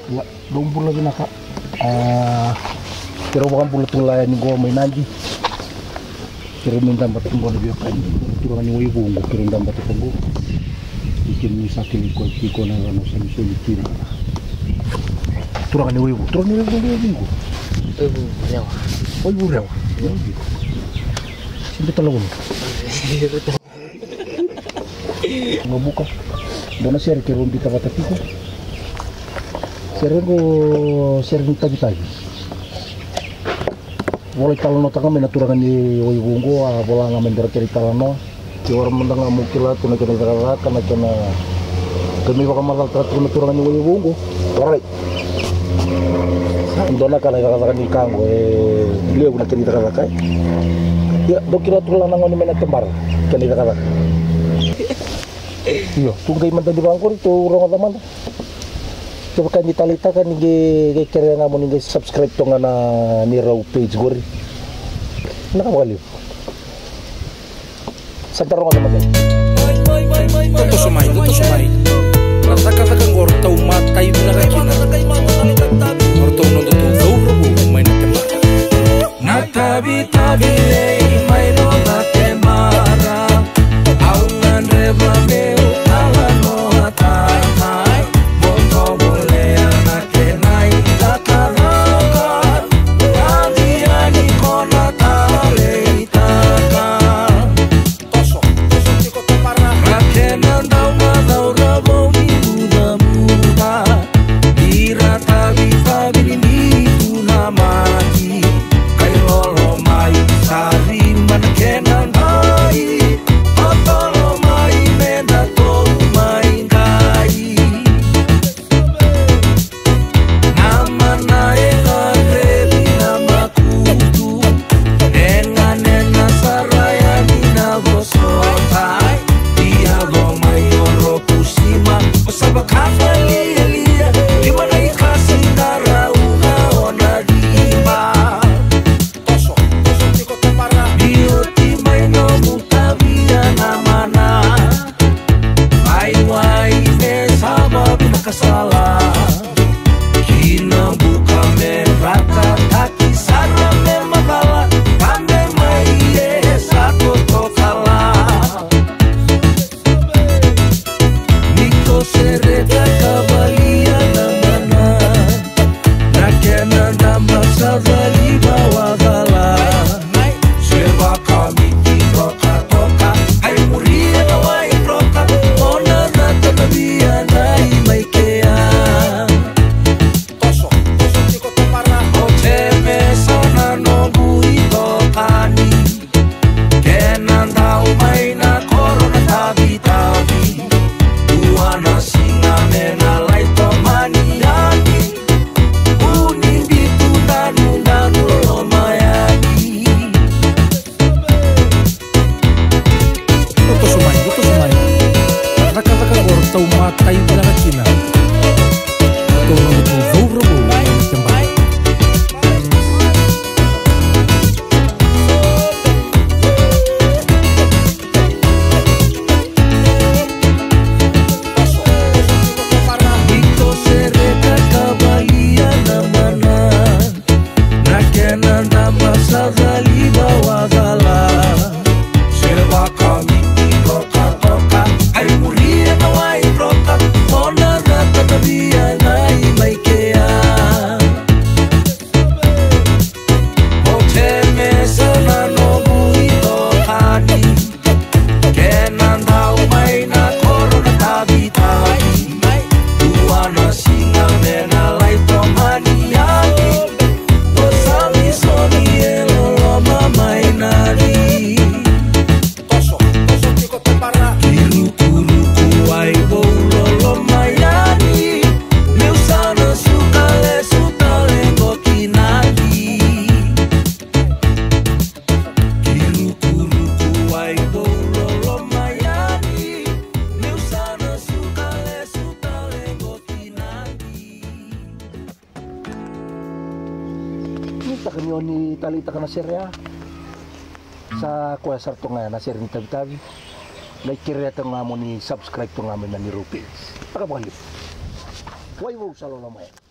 Ya, 20 lagi nak. Kira bukan puluh tulai ni gua main aja. Kira minta batik gua lebih apa ini? Turun ni Waivou gua kira minta batik gua. Ikan ni sakit ikut na rano sini kira. Turun ni Waivou dia minggu. Rewa. Waivou Rewa. Sini tolong. Nggak buka. Dona share kira rumpi Tavitavi ko. Share ni Tavitavi. Boleh kalau nota kami naturakan di Waivou gua, bola ngamen dari cerita lano. Di orang mendang mungkin lah tu nak kena karena kami bakal malah teratur naturakan di Waivou gua. Alright. Dona kana katakan ikan gue, beliau guna cerita katakan. Ya, dokter tu lanang ni mana tembar, cerita katakan. Iya, tunggu mantan di bangkur itu orang teman. Coba kan ditalita kan ni kira ngamun ni subscribe to nga na ni raw page gue. Nakawali. Santar nga teman. Tuto sumay. Rata-rata ngor tau matay mo na kakina. Ngor tau no tuto rabu may natemar. Tavitavi may no natemara. Aungan Rewa meu alano atay. Boto boleh anak kenai takarakan. Adiani kona taleitakan. Toso tiko tepara. Rakenan daw madau rabo muda. Ira Tavitavi ni tunamati. Kayo mai sari manakenan ai. Otolo mai menda to mai gai. Nama nae ngrebi nama kutu. Nena sarayani na gosotai. Dia lo mai oro kusima. Osaba kafalia. Di mana ikasih darah una ona dima. Toso tiko tepara. Bioti mai no mutavia namana. Wai me sama vinaka salah. Kina buka merata kaki sana me magala. Kande mai satu tokala. Niko sereta kavalia namana. Nakena nama sadali bawa gala. Sewa kami toka. Ay muria na wai roka. Ona nata nabia nai mai kea. Toso tiko tepara. Oteme sana no bui tokani. Kenan tau mai na korona Tavitavi. Tuana singa mena lai tomani yani. Uning bitu danu lomayani. Tuto sumay. Rata-rata ngor tau matay mo na kakina. Ito no tuto rabu may natemar. Ito sereta kavalia namana. Nakena nama sadali bawa gala. Sewa kami toka. Ay muria na wai roka. Ona nata nabia nai mai kea. Oteme sana no bui tokani. Kenan tau mai na korona Tavitavi. Tuana singa mena lai tomani yani. Osami soni elolo mamai nari. Toso tiko tepara. Kiru-kuruku Waivou lolo mayani. Meu sana sukale gokinagi. Kiru-kuruku Waivou lolo mayani. Meu sana sukale gokinagi. Kita kanyo ni talita kana serya. Sa kuya sarto nga na share ni Tavitavi. Like kira ito nga mo ni subscribe to nga mo na ni Rupes. Pagkabalik. Waivou sa lolamay.